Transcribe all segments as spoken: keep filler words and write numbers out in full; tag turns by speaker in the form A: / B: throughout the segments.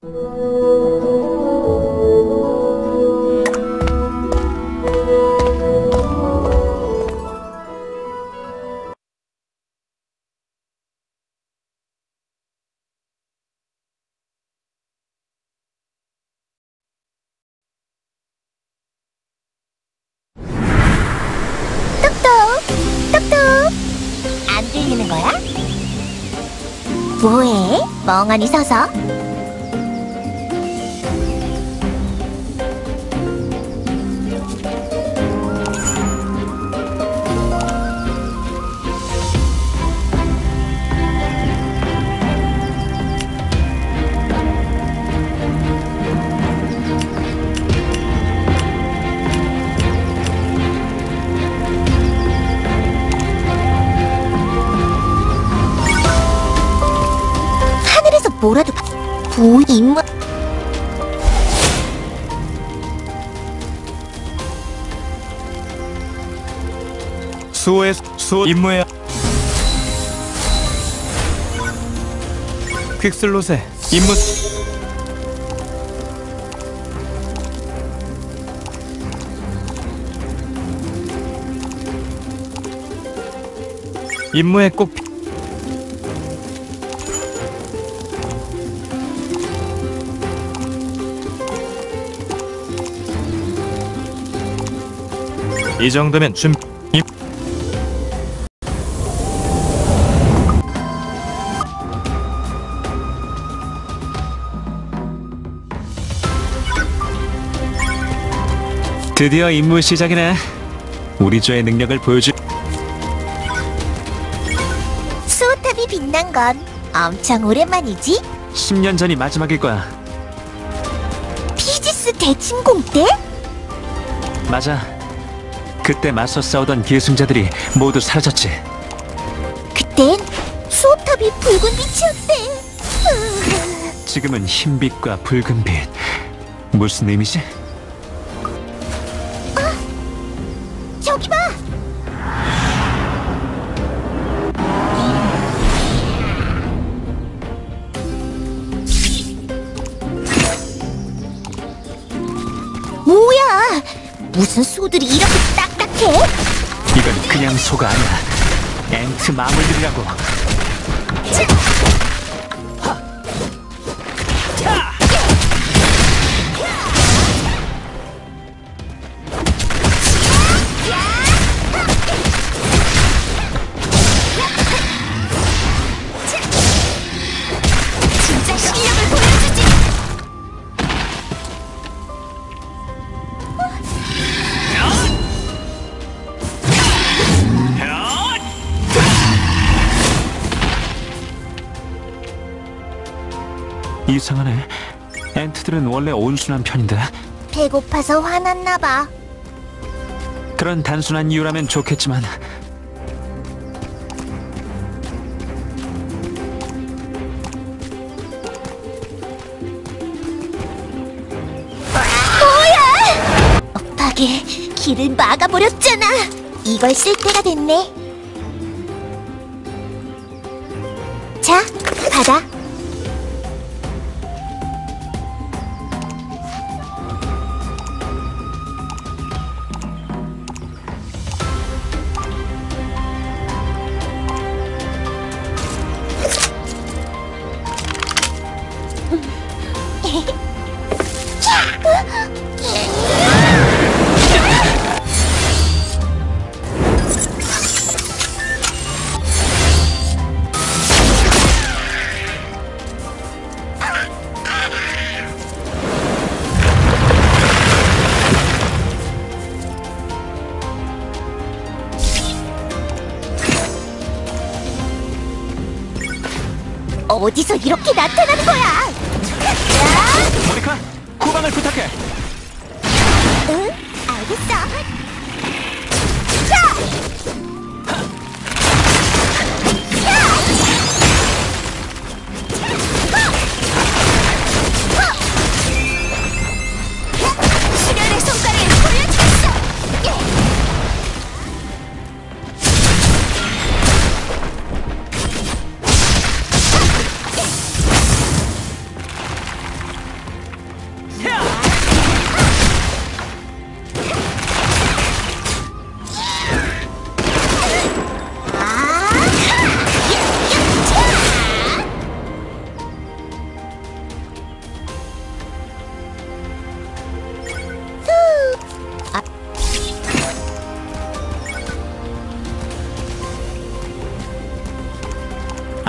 A: 안 들리는 거야? 뭐해? 멍하니 서서? 뭐라도 보임.
B: 수호의 수호 임무야. 퀵슬롯의 임무. 임무에 꼭 이 정도면 준비. 드디어 임무 시작이네. 우리 조의 능력을 보여줄.
A: 수호탑이 빛난 건 엄청 오랜만이지?
B: 십 년 전이 마지막일 거야.
A: 피지스 대침공 때?
B: 맞아. 그때 맞서 싸우던 기승자들이 모두 사라졌지.
A: 그땐 수호탑이 붉은 빛이었대.
B: 지금은 흰빛과 붉은빛. 무슨 의미지?
A: 어, 저기 봐! 뭐야! 무슨 수들이 이렇게 딱딱해?
B: 이건 그냥 소가 아니야. 엔트 마물들이라고.
A: 진짜 실력을 보여주지!
B: 이상하네. 엔트들은 원래 온순한 편인데.
A: 배고파서 화났나 봐.
B: 그런 단순한 이유라면 좋겠지만.
A: 뭐야! 억하게 길을 막아버렸잖아. 이걸 쓸 때가 됐네. 자, 받아. 어디서 이렇게 나타나는 거야?
B: 모니카, 후방을 부탁해.
A: 응? 알겠어. 자! 수련의 성과를 보여주겠어!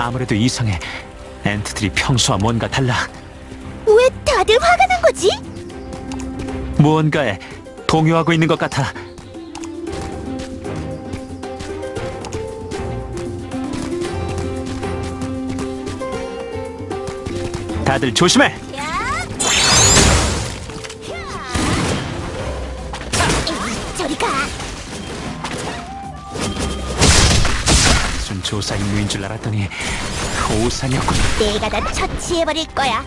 B: 아무래도 이상해. 엔트들이 평소와 뭔가 달라.
A: 왜 다들 화가 난 거지?
B: 무언가에 동요하고 있는 것 같아. 다들 조심해!
A: 야! 에이, 저리 가!
B: 무슨 조사 임무인 줄 알았더니 오산이었군.
A: 내가 다 처치해버릴 거야.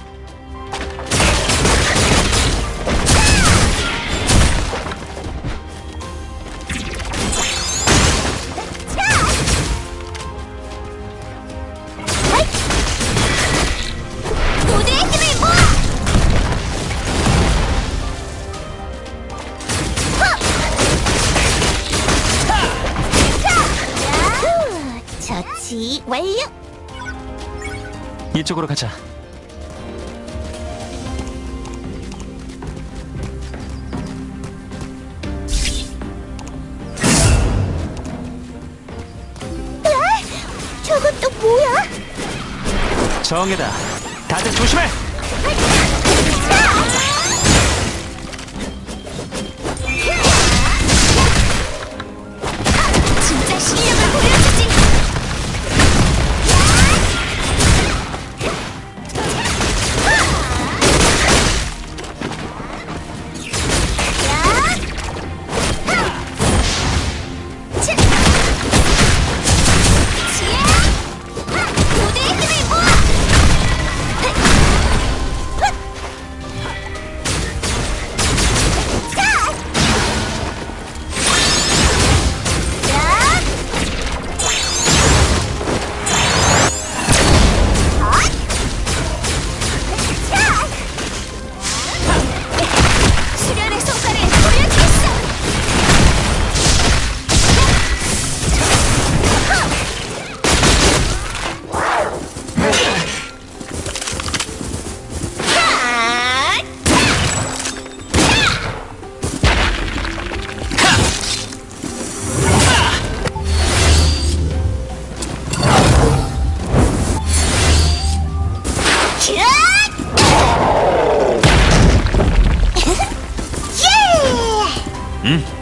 A: 모두의 힘을 모아! 후, 처치 완료!
B: 이쪽으로 가자.
A: 저건 또 뭐야?
B: 정해다. 다들 조심해!
A: 진짜 실력을 보여주지! 모두의 힘을 모아! 수련의 손가락을 보여주겠어! 예!
B: 응?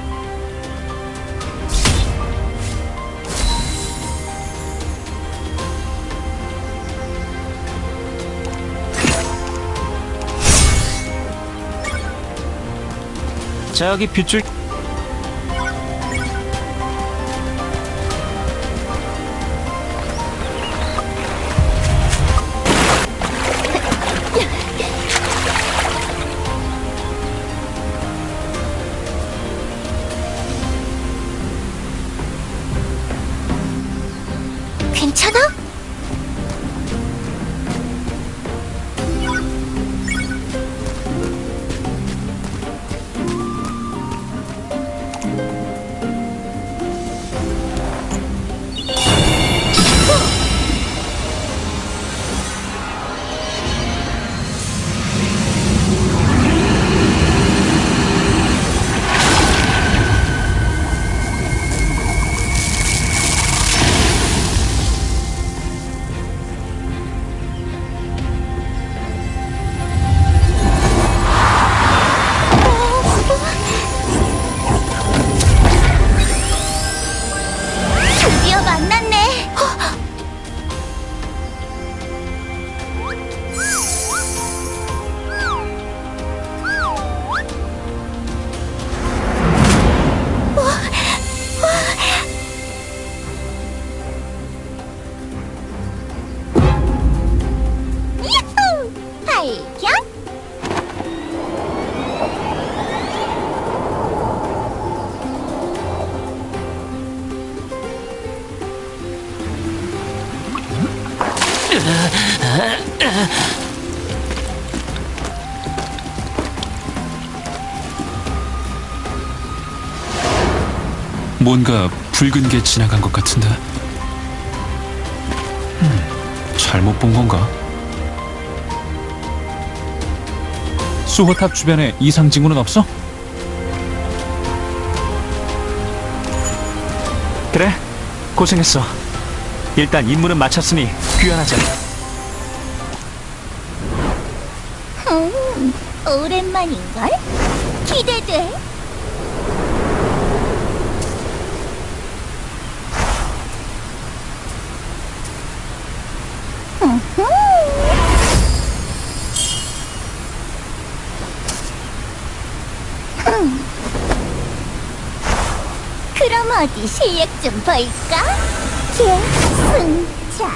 B: 저기 빗줄.
A: 괜찮아? 드디어 만났네. 야호! 발견!
B: 뭔가 붉은 게 지나간 것 같은데. 음, 잘못 본 건가? 수호탑 주변에 이상 징후는 없어? 그래, 고생했어. 일단 임무는 마쳤으니 귀환하자.
A: 음, 오랜만인걸? 기대돼. 음흠. 음. 그럼 어디 실력 좀 볼까? 계승자.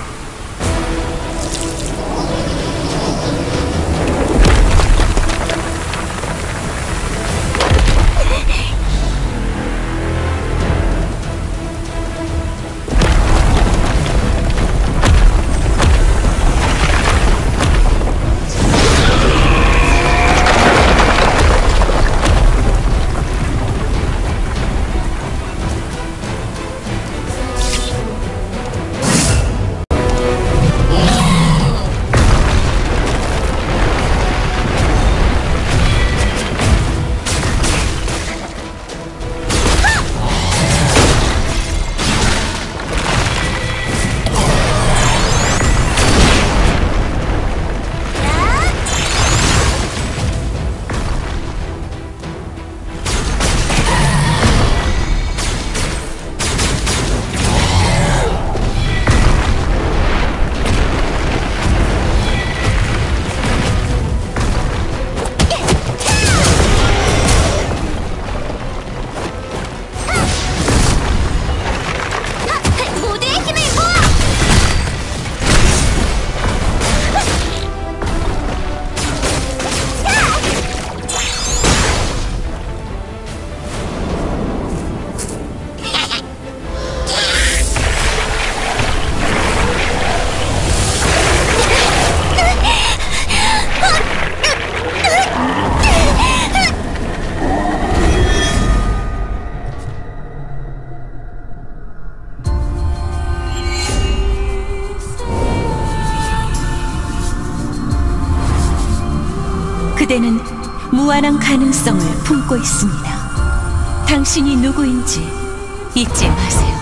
C: 그대는 무한한 가능성을 품고 있습니다. 당신이 누구인지 잊지 마세요.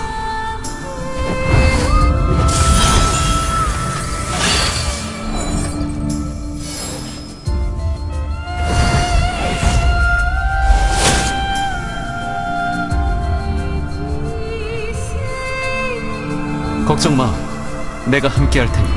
B: 걱정 마. 내가 함께 할 테니.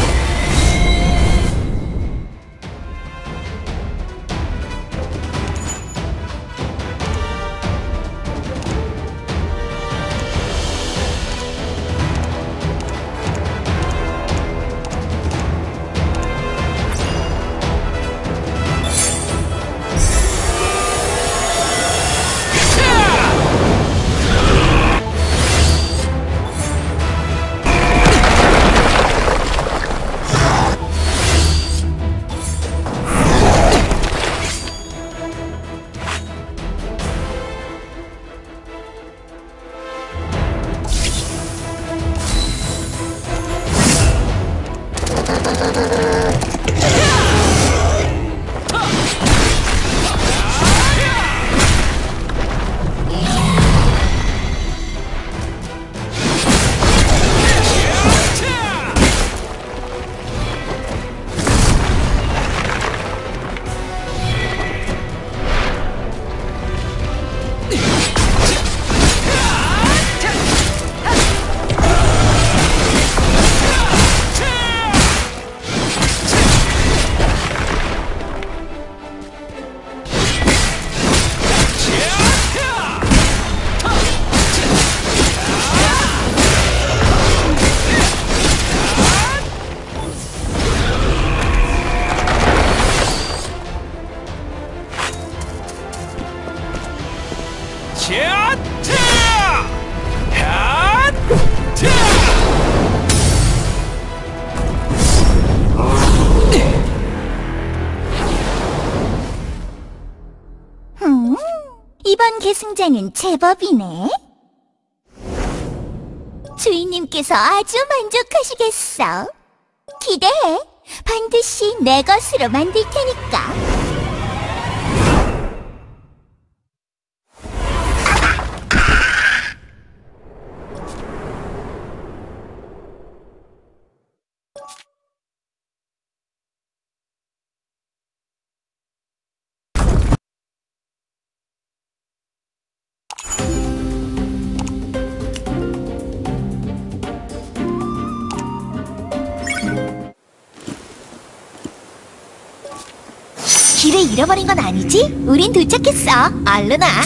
A: 음, 이번 계승자는 제법이네. 주인님께서 아주 만족하시겠어. 기대해. 반드시 내 것으로 만들 테니까. 잃어버린 건 아니지? 우린 도착했어. 얼른 와.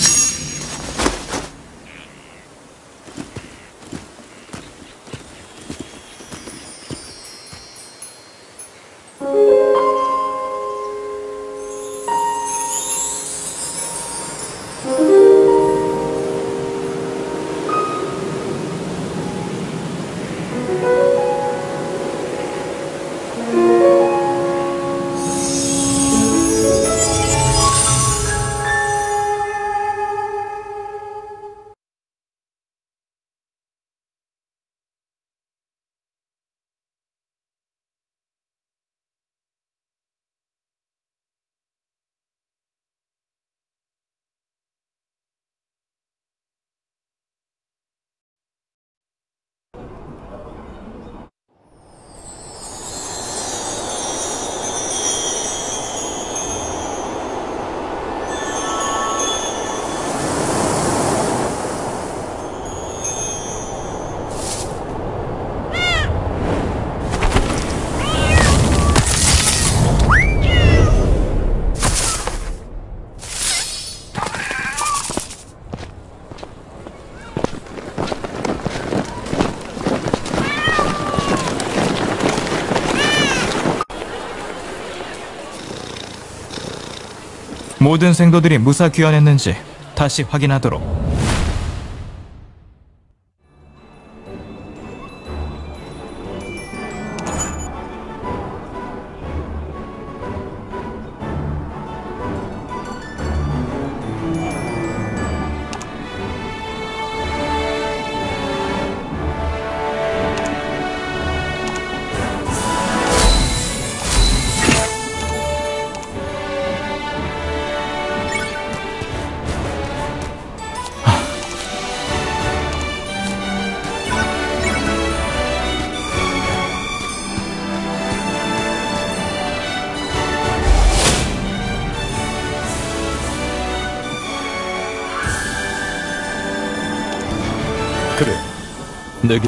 B: 모든 생도들이 무사 귀환했는지 다시 확인하도록.
D: 그래, 내게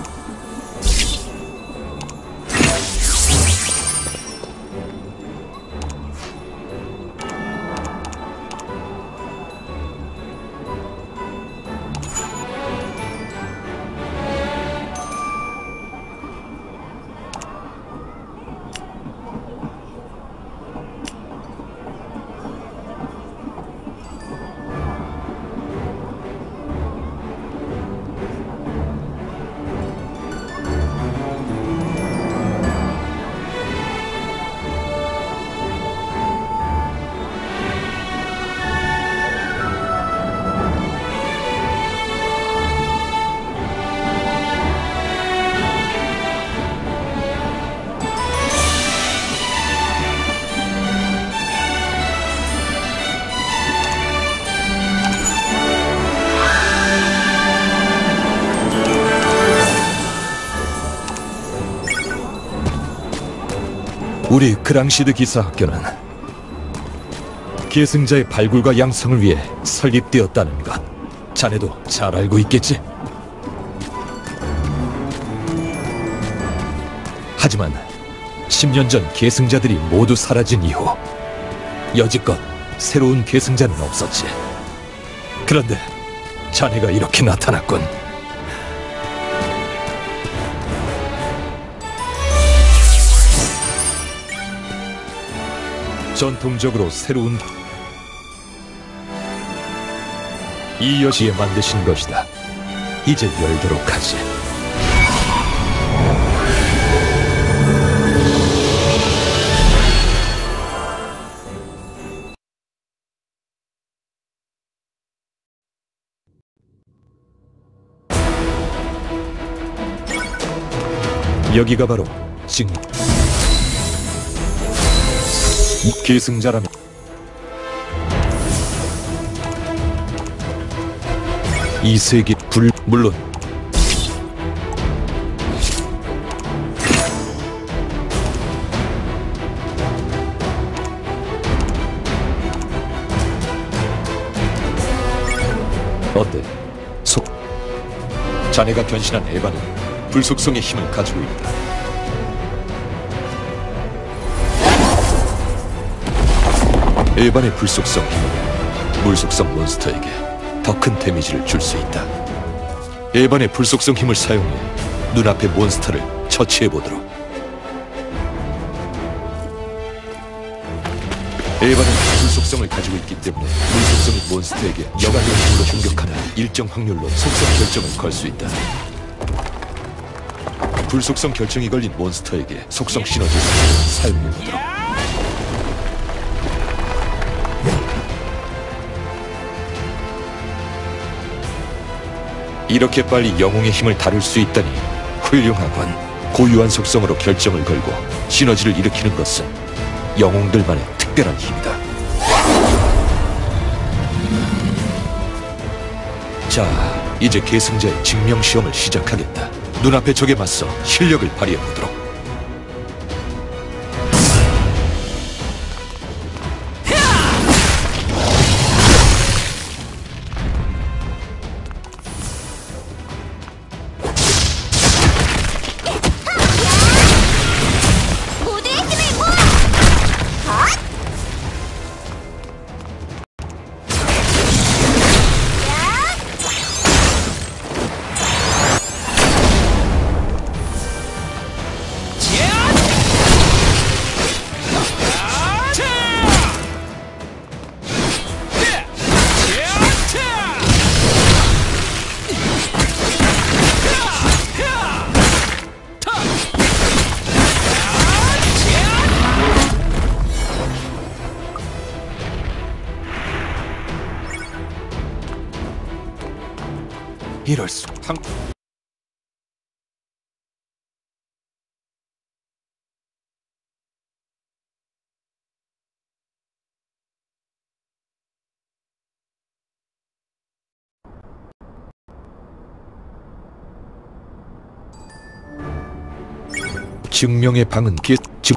D: 우리 그랑시드 기사 학교는 계승자의 발굴과 양성을 위해 설립되었다는 것 자네도 잘 알고 있겠지? 하지만 십 년 전 계승자들이 모두 사라진 이후 여지껏 새로운 계승자는 없었지. 그런데 자네가 이렇게 나타났군. 전통적으로 새로운 이 여시에 만드신 것이다. 이제 열도록 하지. 여기가 바로 지금 계승자라면 이 세계 불 물론 어때? 속 자네가 변신한 에바는 불속성의 힘을 가지고 있다. 일반의 불속성 힘은 물속성 몬스터에게 더 큰 데미지를 줄 수 있다. 일반의 불속성 힘을 사용해 눈앞의 몬스터를 처치해보도록. 일반은 불속성을 가지고 있기 때문에 물속성인 몬스터에게 여간의 힘으로 공격하는 일정 확률로 속성 결정을 걸 수 있다. 불속성 결정이 걸린 몬스터에게 속성 시너지 스킬을 사용해보도록. 이렇게 빨리 영웅의 힘을 다룰 수 있다니 훌륭하군. 고유한 속성으로 결정을 걸고 시너지를 일으키는 것은 영웅들만의 특별한 힘이다. 자, 이제 계승자의 증명시험을 시작하겠다. 눈앞의 적에 맞서 실력을 발휘해보도록.
A: 모두의 힘을 모아! 헛!
D: 이럴 수... 한... 증명의 방은 기... 즉...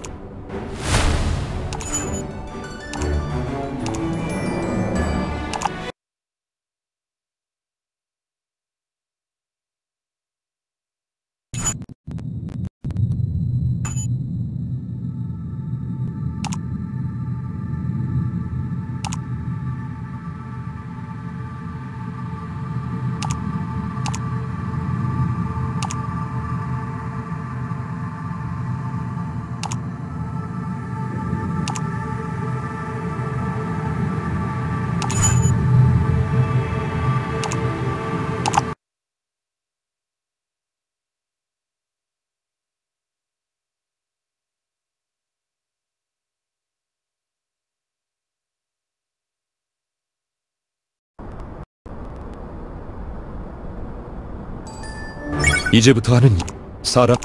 D: 이제부터 하는 사람...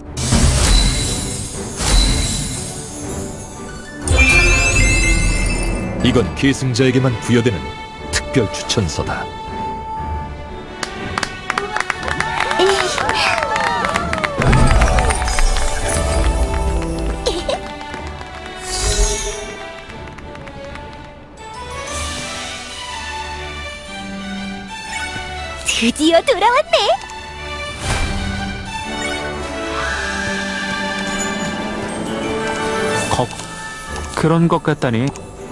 D: 이건 계승자에게만 부여되는 특별 추천서다.
A: 드디어 돌아왔네.
B: 겁 그런 것 같다니.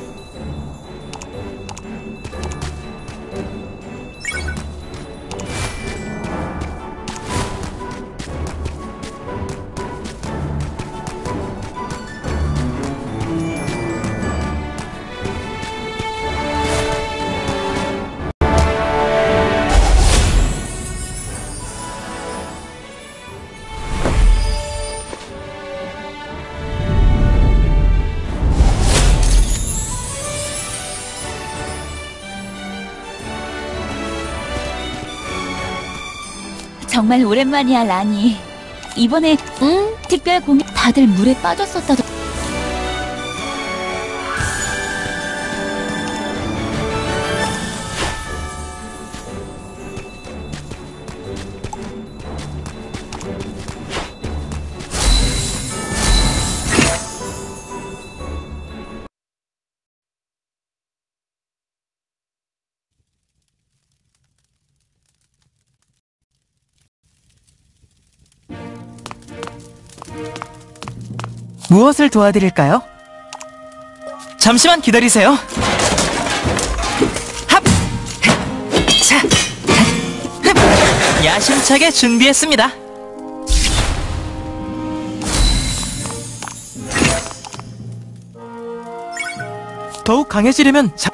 C: 정말 오랜만이야, 라니. 이번에
A: 응?
C: 특별 공연 다들 물에 빠졌었다던.
E: 무엇을 도와드릴까요? 잠시만 기다리세요. 자, 야심차게 준비했습니다. 더욱 강해지려면 자...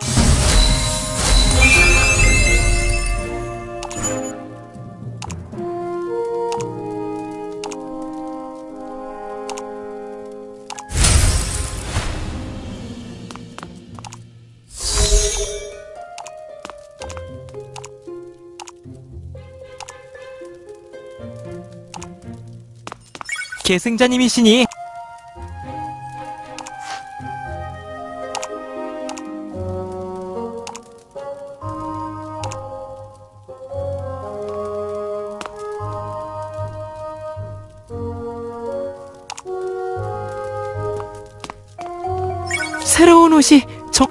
E: 계승자님이시니 새로운 옷이 정...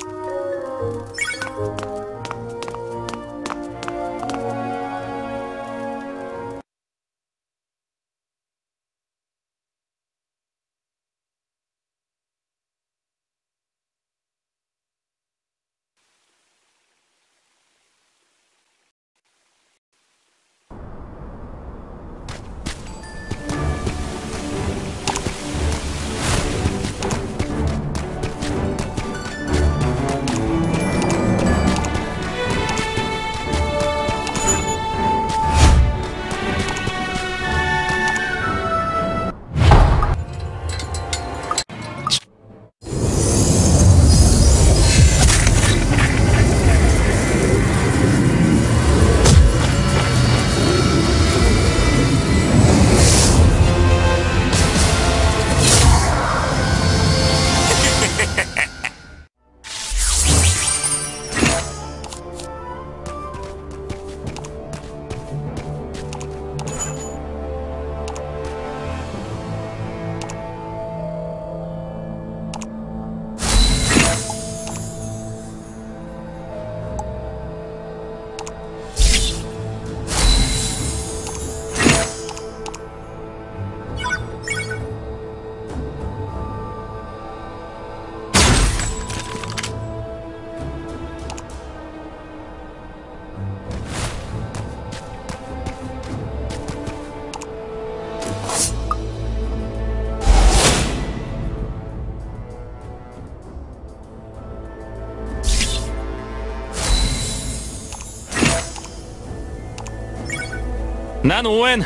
B: 난 오웬.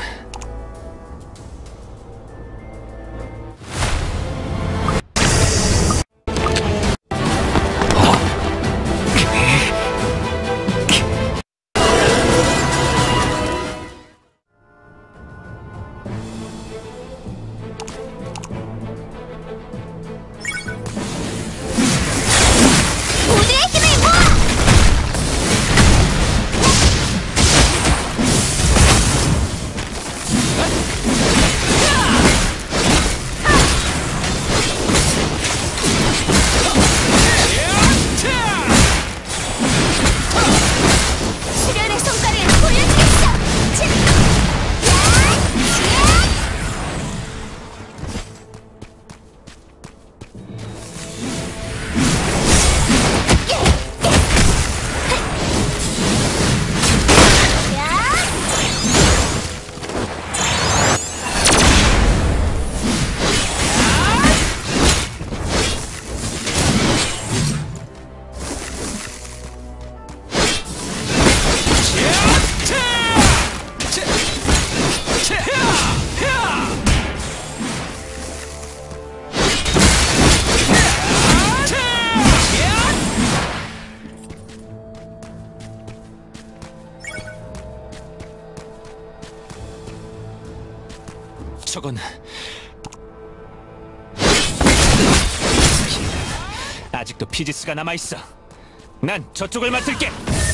A: 모두의 힘을 모아! 수련의 성과를 보여주겠어! 자! 야!
B: 저건 아직도 피지스가 남아있어. 난 저쪽을 맡을게.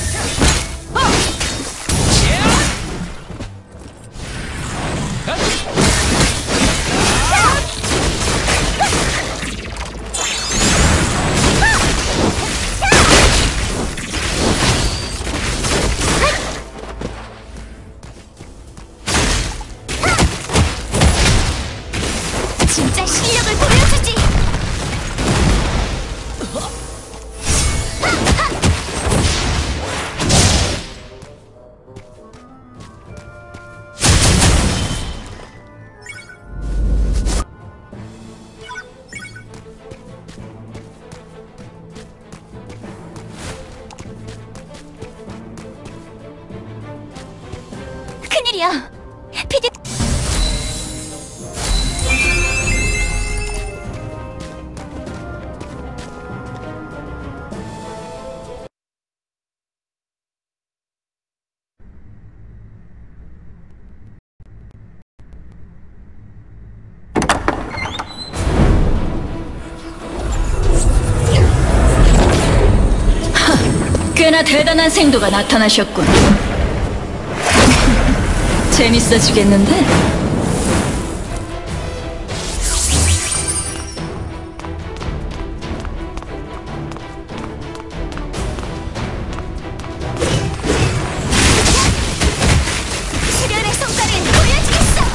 A: 진짜 실력을 보여주지!
C: 일이야? 피디
F: 꽤나 대단한 생도가 나타나셨군. 재밌어지겠는데?
A: 수련의 성과를 보여주겠어.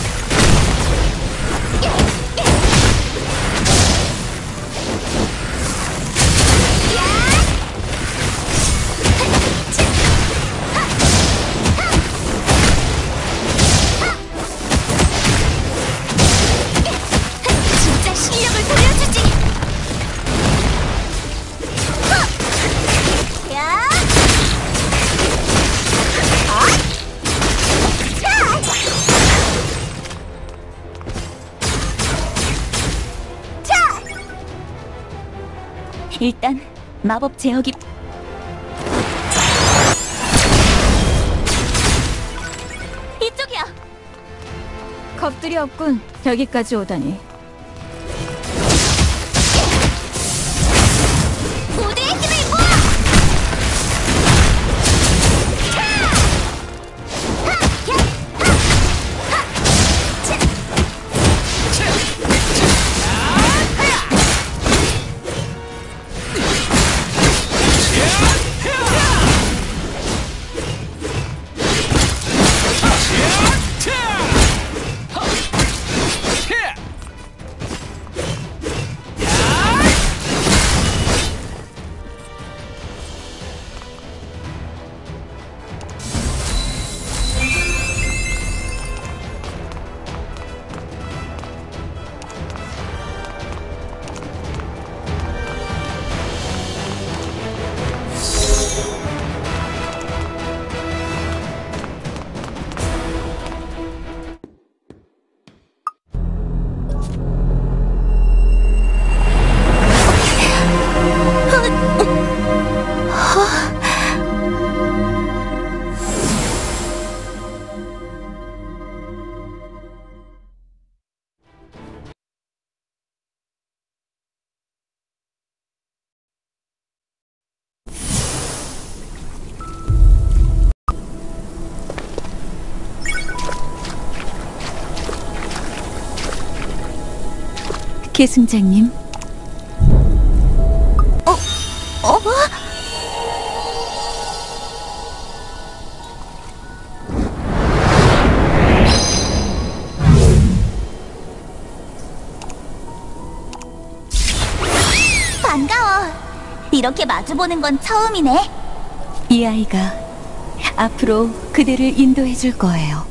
A: 진짜 실력을 보여주지. 야!
C: 일단 마법 제어기 이쪽이야.
F: 겁들이 없군. 여기까지 오다니.
A: 모두의 힘을 모아!
C: 계승자님.
A: 어? 반가워. 이렇게 마주보는 건 처음이네.
C: 이 아이가 앞으로 그대를 인도해 줄 거예요.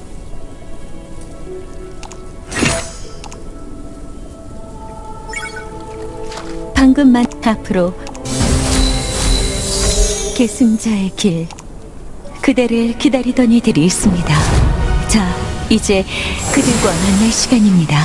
C: 방금만 앞으로 계승자의 길, 그대를 이들이 이들이 있습니다. 자, 이제 그들과 만날 시간입니다.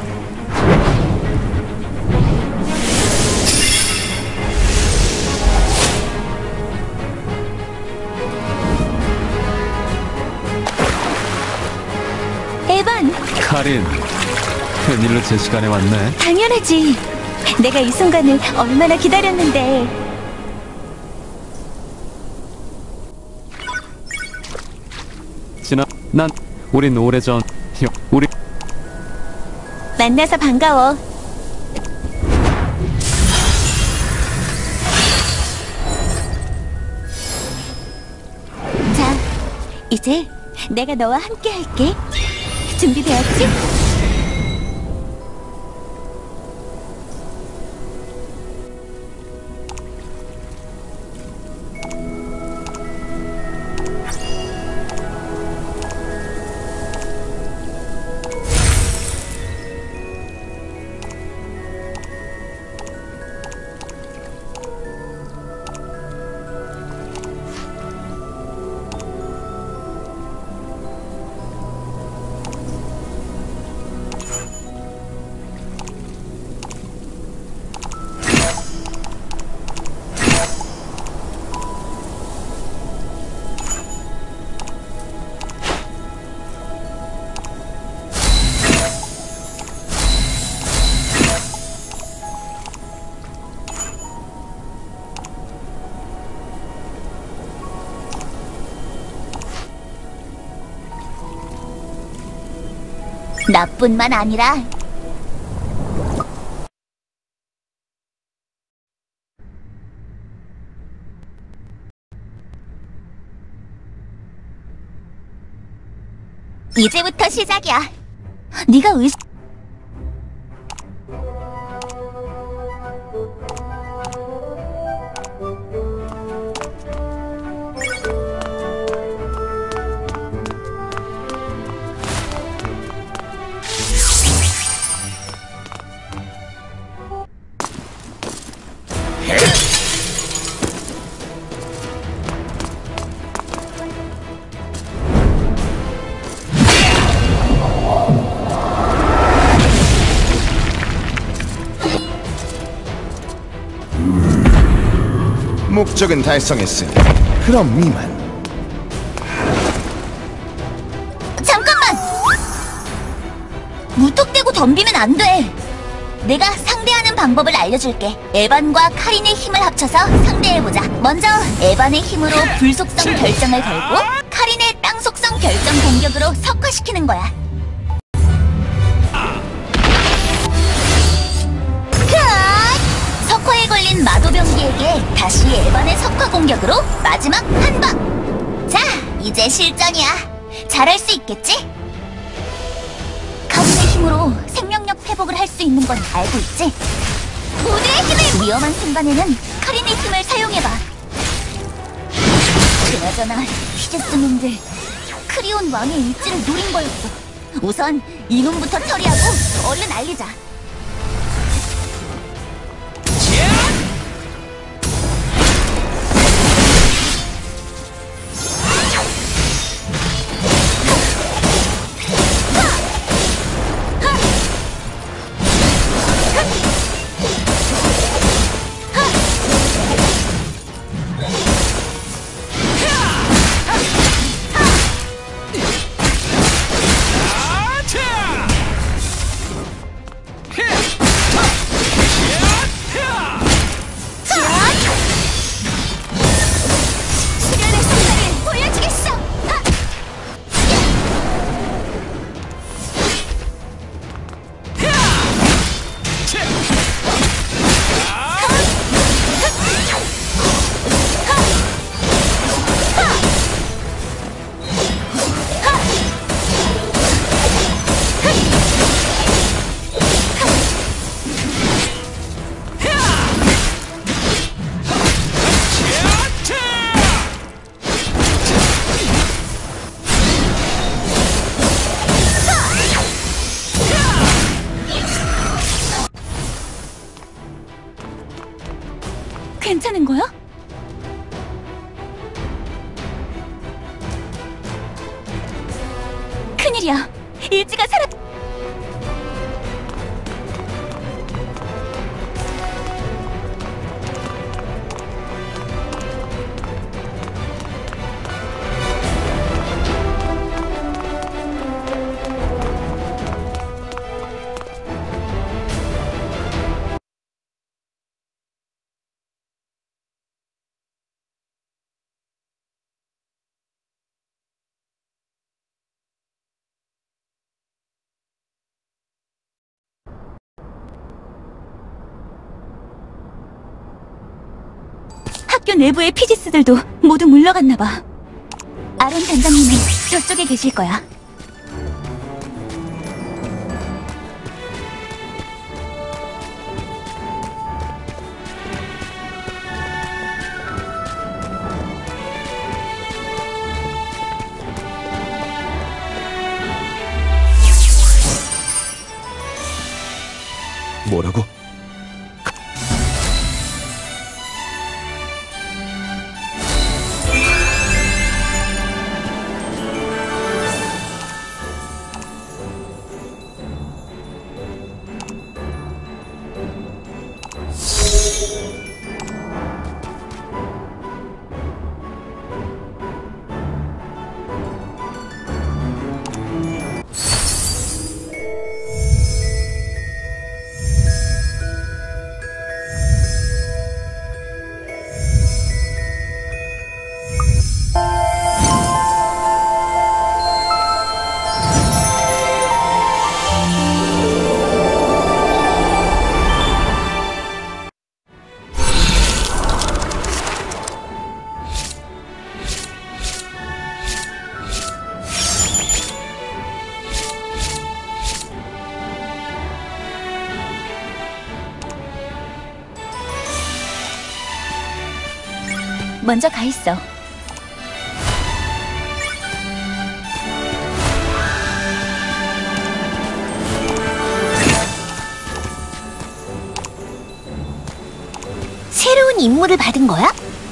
A: 에반,
B: 카린, 웬일로 제 시간에 왔네.
A: 당연하지. 내가 이 순간을 얼마나 기다렸는데.
B: 지나, 난 우린 오래전 형, 우리
A: 만나서 반가워. 자, 이제 내가 너와 함께 할게. 준비되었지? 나뿐만 아니라 이제부터 시작이야. 네가 의...
G: 목적은 달성했으니 그럼 이만.
A: 잠깐만! 무턱대고 덤비면 안 돼. 내가 상대하는 방법을 알려줄게. 에반과 카린의 힘을 합쳐서 상대해보자. 먼저 에반의 힘으로 불속성 결정을 걸고 카린의 땅속성 결정 공격으로 석화시키는 거야. 석화에 걸린 마도병기에게 다시 에반의 석화 공격으로 마지막 한 방! 자, 이제 실전이야. 잘할 수 있겠지? 카린의 힘으로 생명력 회복을 할 수 있는 건 알고 있지? 모두의 힘을! 위험한 순간에는 카린의 힘을 사용해봐. 그나저나 히제스민들 크리온 왕의 일지를 노린 거였어. 우선 이놈부터 처리하고 얼른 알리자. 괜찮은 거야? 큰일이야. 일지가 사라... 학교 내부의 피지스들도 모두 물러갔나 봐. 아론 단장님은 저쪽에 계실 거야.
D: 뭐라고?
A: 먼저 가 있어. 새로운 임무를 받은 거야?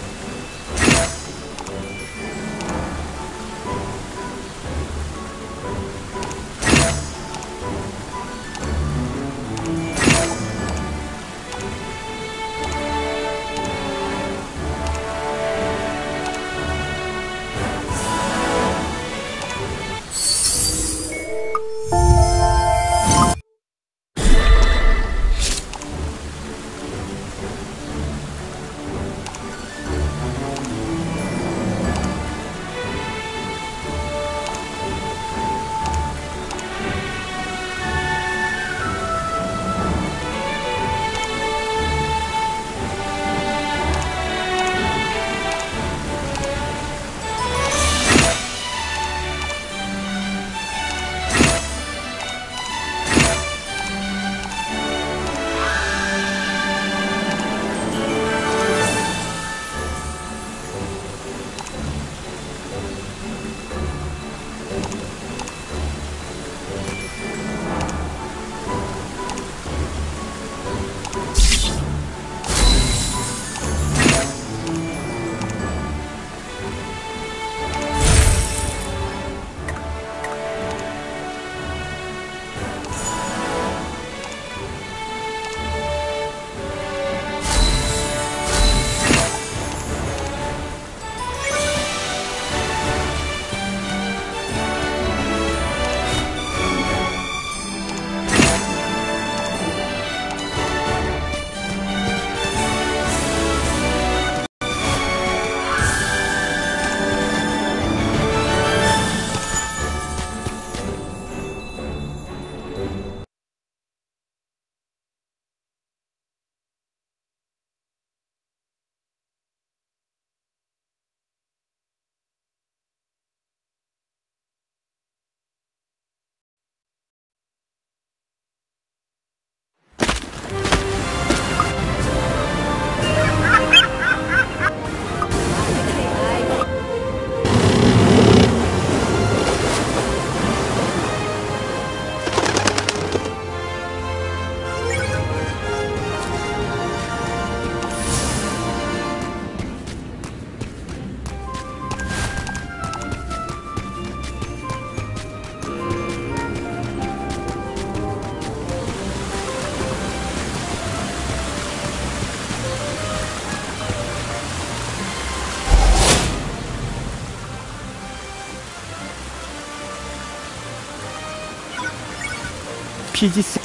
E: 피지스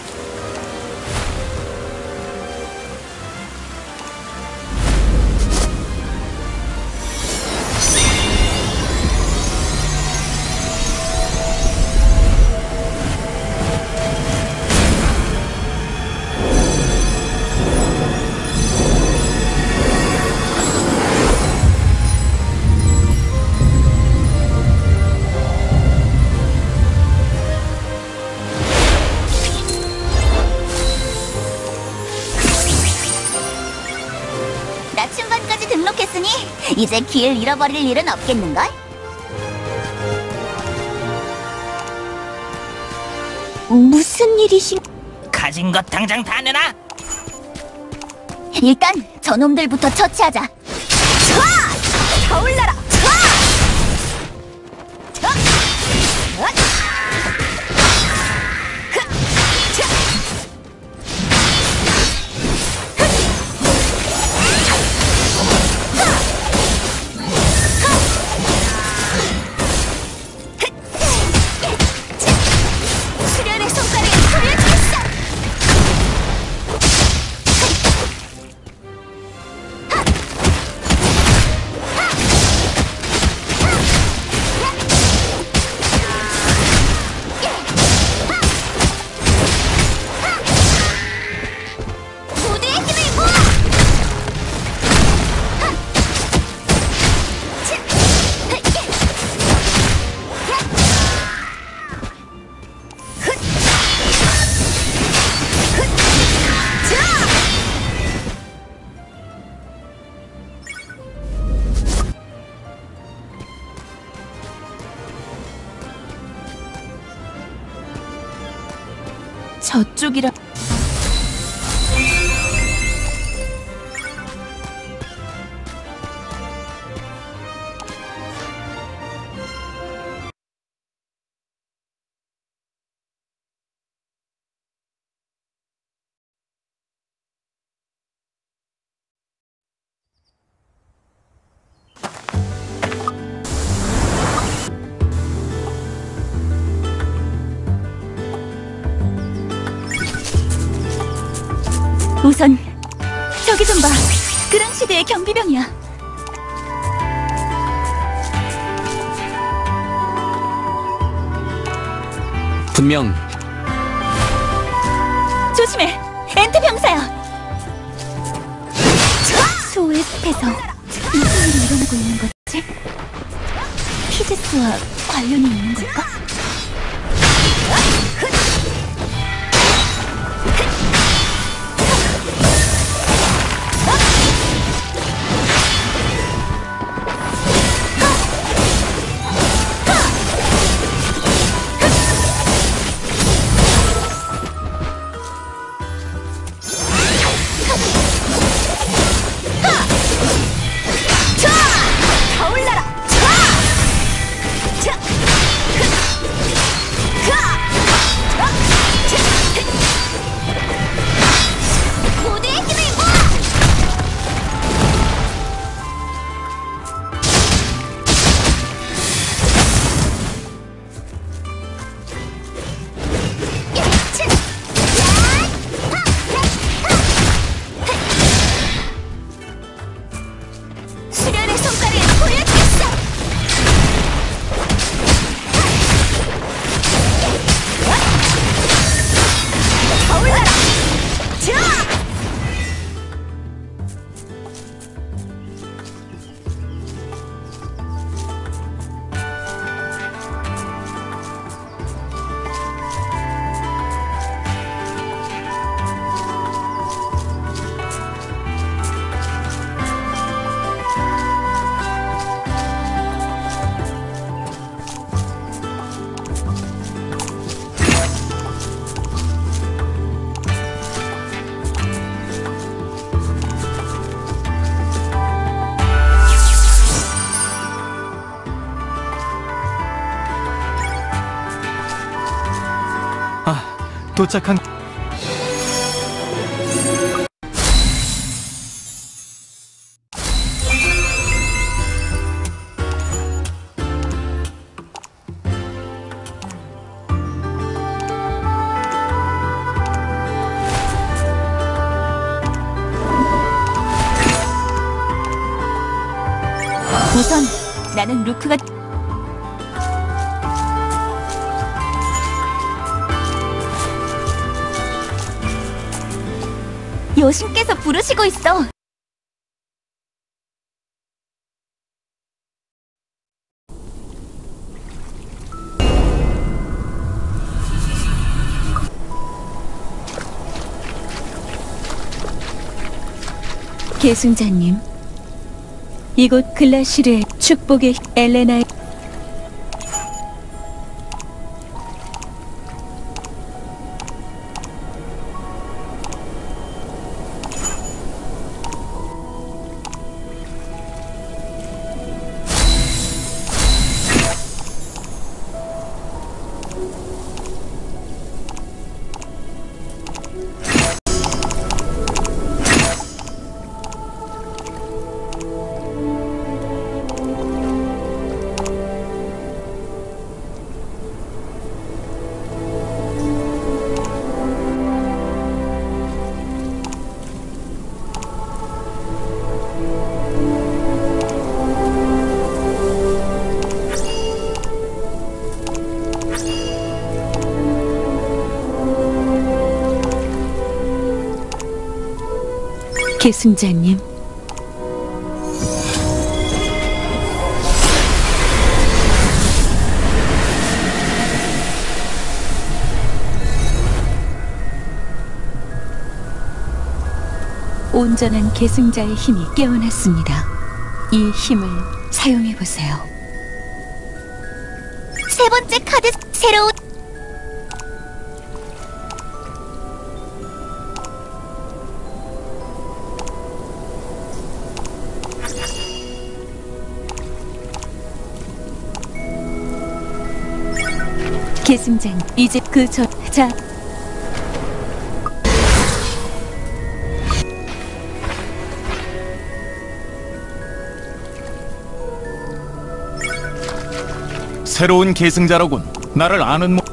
A: 나침반까지 등록했으니 이제 길 잃어버릴 일은 없겠는걸? 무슨 일이신...
E: 가진 것 당장 다 내놔.
A: 일단 저놈들부터 처치하자. 촤! 타올라라! 촤! 촤! 촤! 흐! 촤! 수련의 손가락에 소리를 쳤어! 하!
F: 저쪽이라.
C: 우선 저기 좀 봐. 그랑 시대의 경비병이야.
B: 분명
C: 조심해. 엔트 병사야. 소의 숲에서 무슨 일이 일어나고 있는 거지? 피제스와 관련이 있는 걸까?
B: 도착한.
C: 우선 나는 루크가 여신께서 부르시고 있어. 계승자님, 이곳 글라시르의 축복의 엘레나의 계승자님, 온전한 계승자의 힘이 깨어났습니다. 이 힘을 사용해보세요.
A: 세 번째 카드 새로운
C: 계승장 이제 그저 자.
H: 새로운 계승자로군. 나를 아는 모...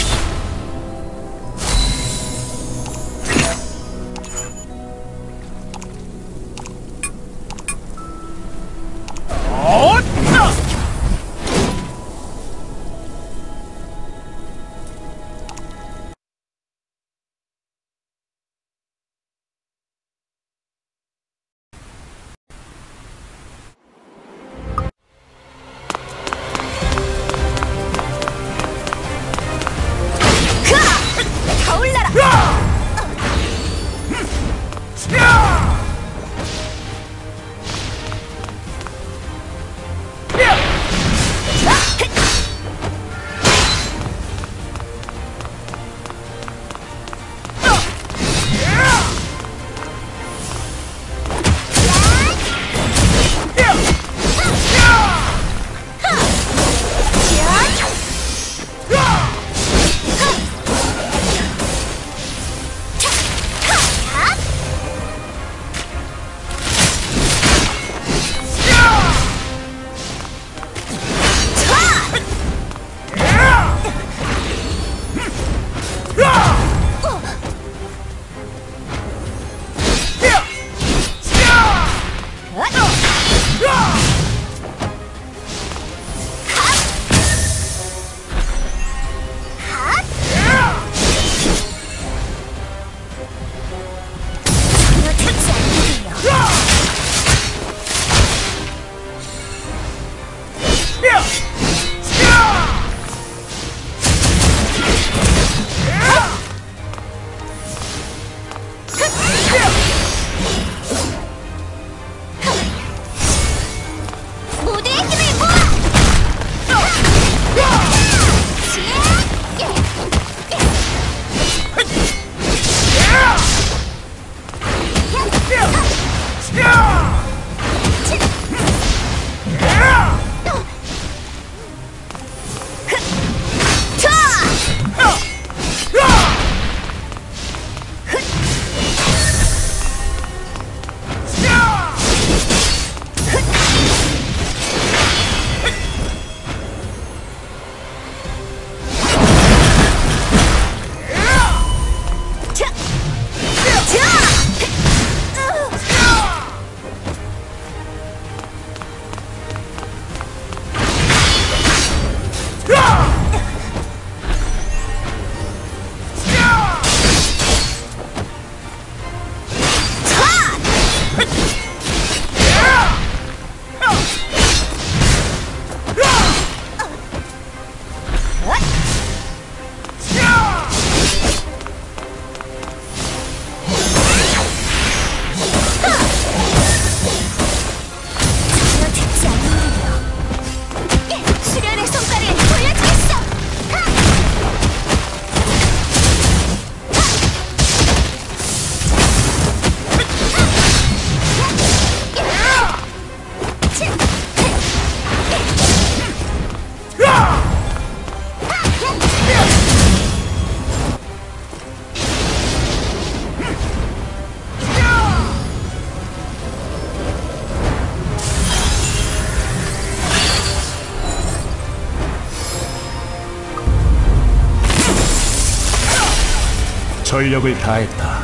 H: 전력을 다했다.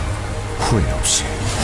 H: 후회 없이.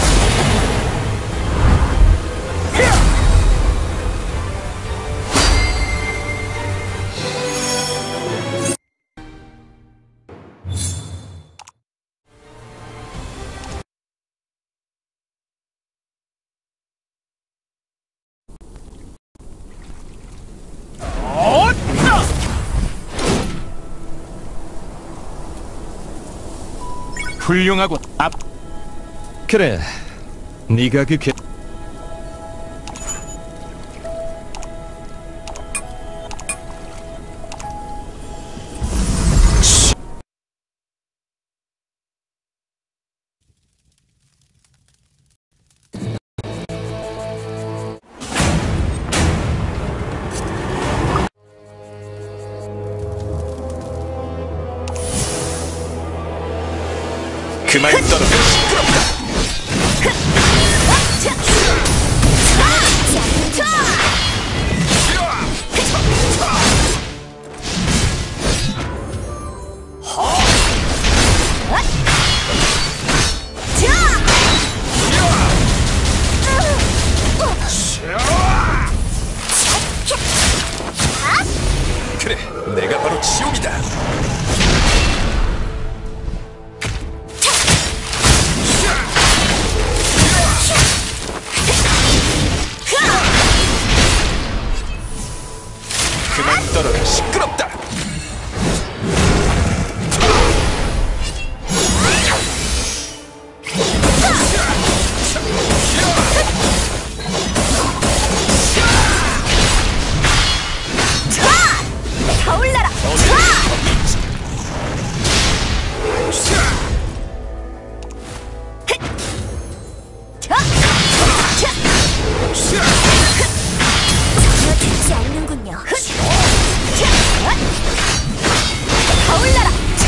H: 훌륭하고 앞.
D: 그래, 네가 그 개... 그만 떨어져 시끄럽다. 그래, 내가 바로 지옥이다. 그만 떨어져 시끄럽다.
A: 타올라라! 전혀 듣지 않는군요. 타올라라!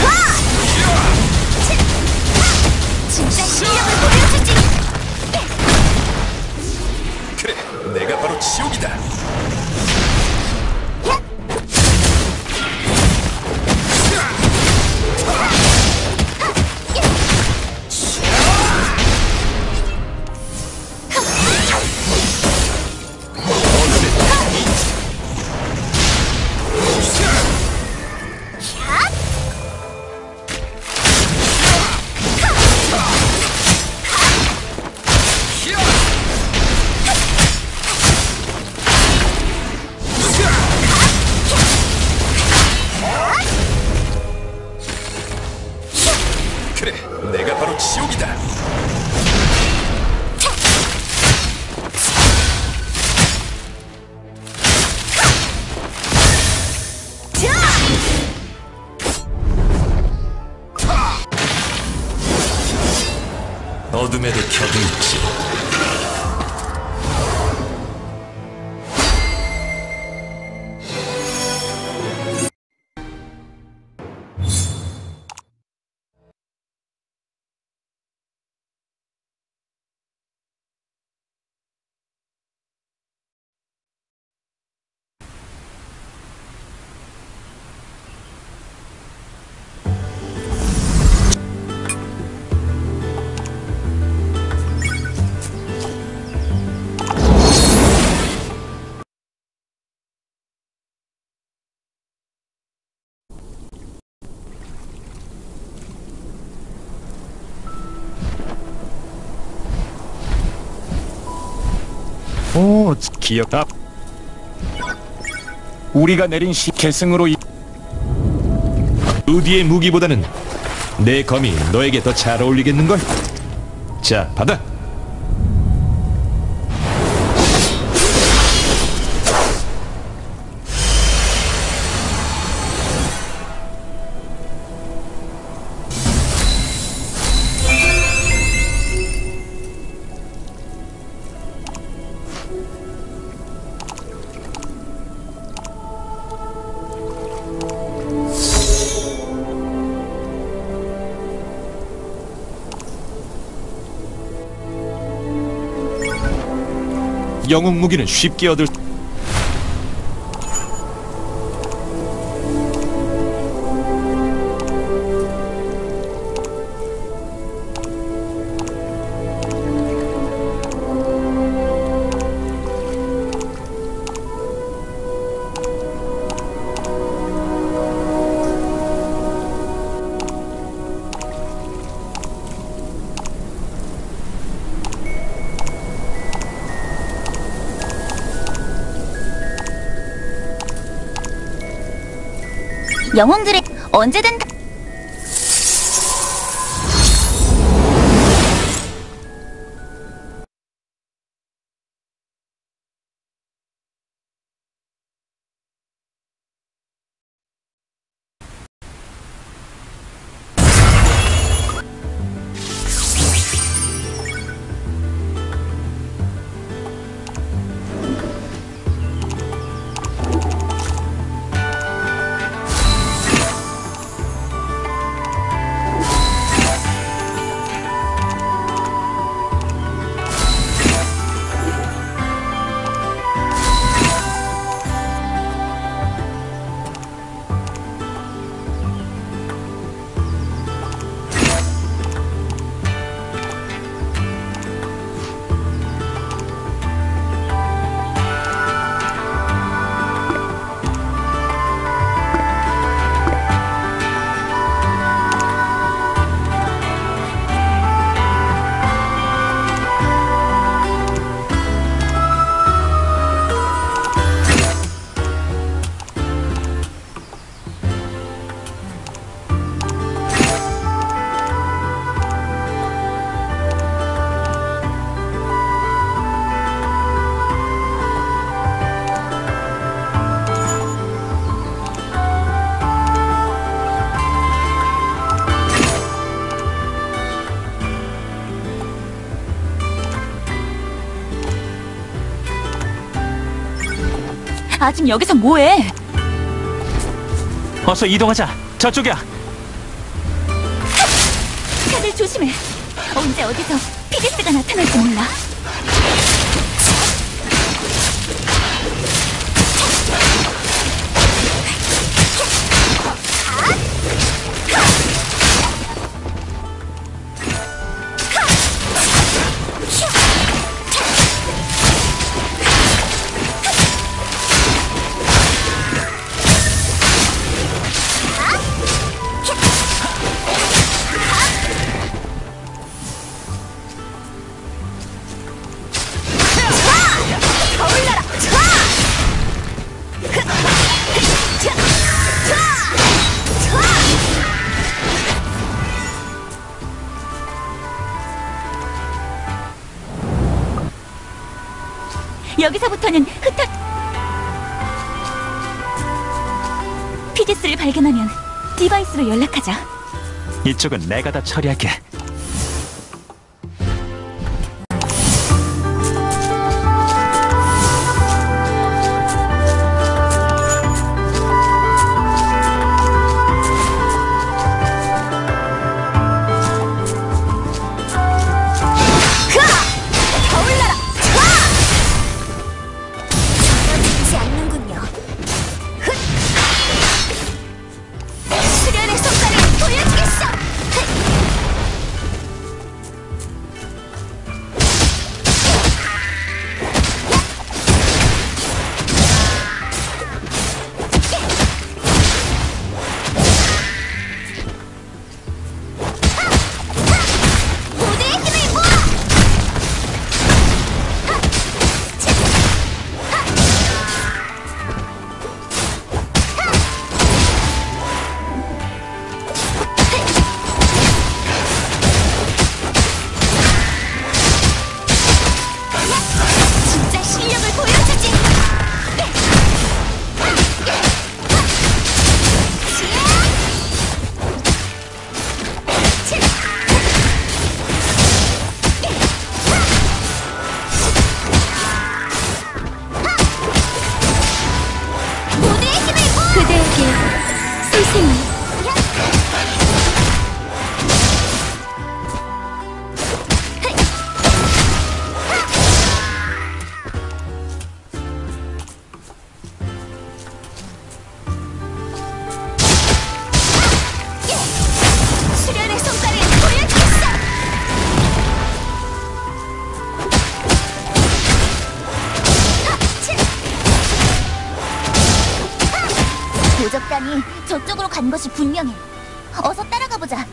A: 진짜 실력을 보여주지!
D: 그래, 내가 바로 지옥이다. 그래, 내가 바로 지옥이다. 어둠에도 격이 있지.
H: 오, 기억다. 우리가 내린 시 계승으로 이...
D: 루디의 무기보다는 내 검이 너에게 더 잘 어울리겠는걸? 자, 받아! 영웅 무기는 쉽게 얻을
A: 영웅들의 언제든 다-
C: 아직 여기서 뭐해?
B: 어서 이동하자. 저쪽이야.
C: 다들 조심해. 언제 어디서 피디스가 나타날지 몰라. 여기서부터는 흩어... 피디스를 발견하면 디바이스로 연락하자.
B: 이쪽은 내가 다 처리할게.
A: 도적단이 저쪽으로 간 것이 분명해. 어서 따라가 보자.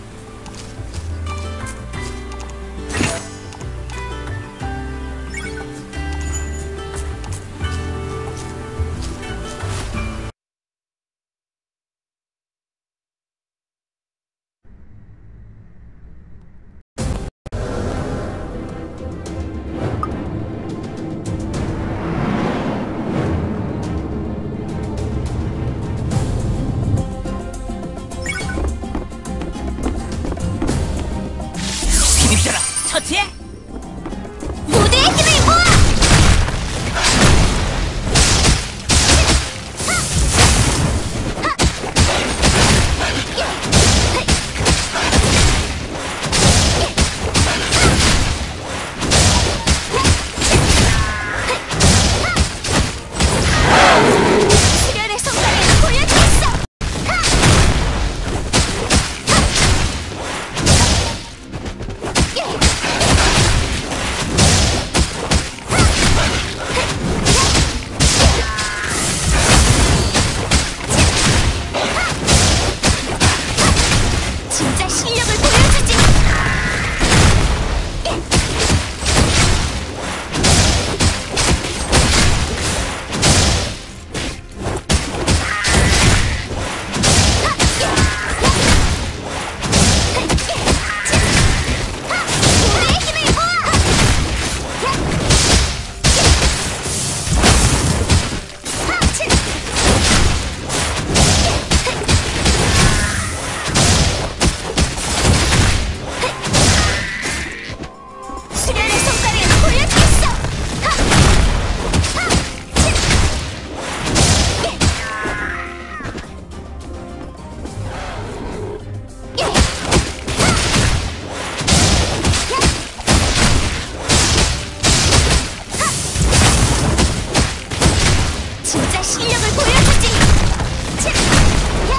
A: 실력을 보여주지. 치! 야!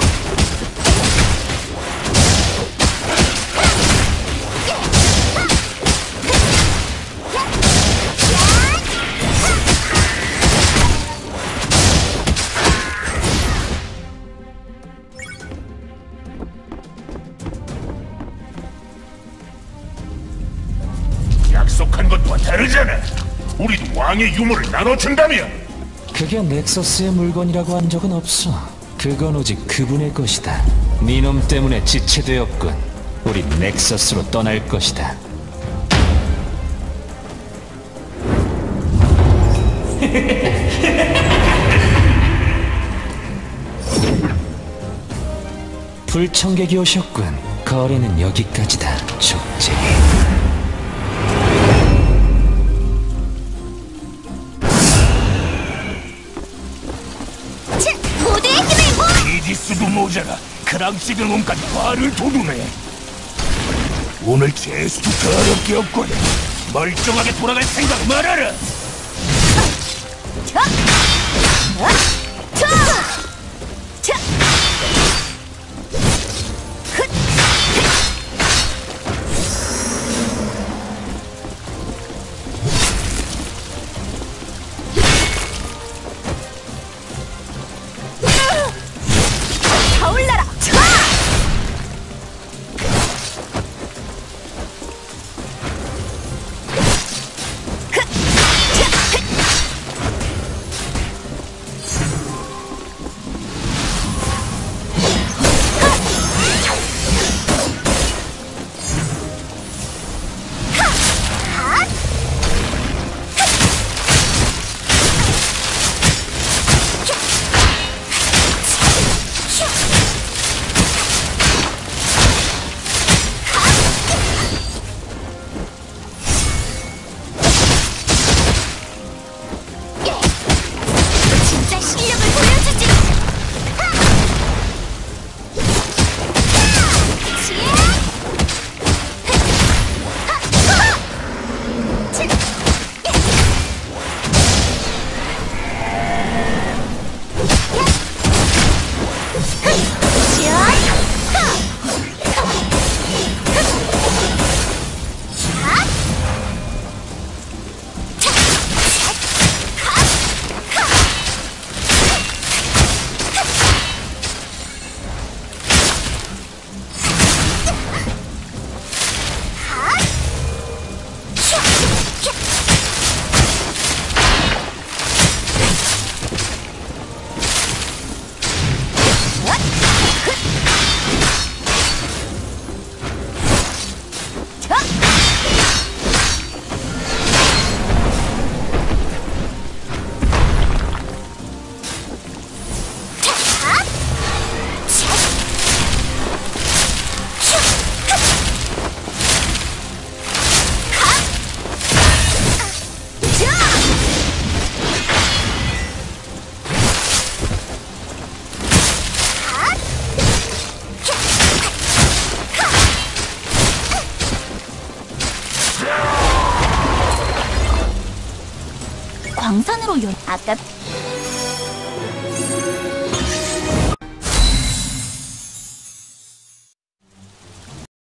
H: 약속한 것과 다르잖아. 우리도 왕의 유물을 나눠준다며.
B: 그게 넥서스의 물건이라고 한 적은 없어. 그건 오직 그분의 것이다. 네놈 때문에 지체되었군. 우린 넥서스로 떠날 것이다. 불청객이 오셨군. 거래는 여기까지다, 족제기.
A: 모두의 힘을 모아!
H: 이지스도 모자라 크랑식의 몸까지 화를 돋우네. 오늘 재수도 더럽게 없군. 멀쩡하게 돌아갈 생각 말아라.
A: 자! 자! 자! 자! 훗! 타올라라! 차! 진짜 실력을 보여주지. 광산으로 연... 아까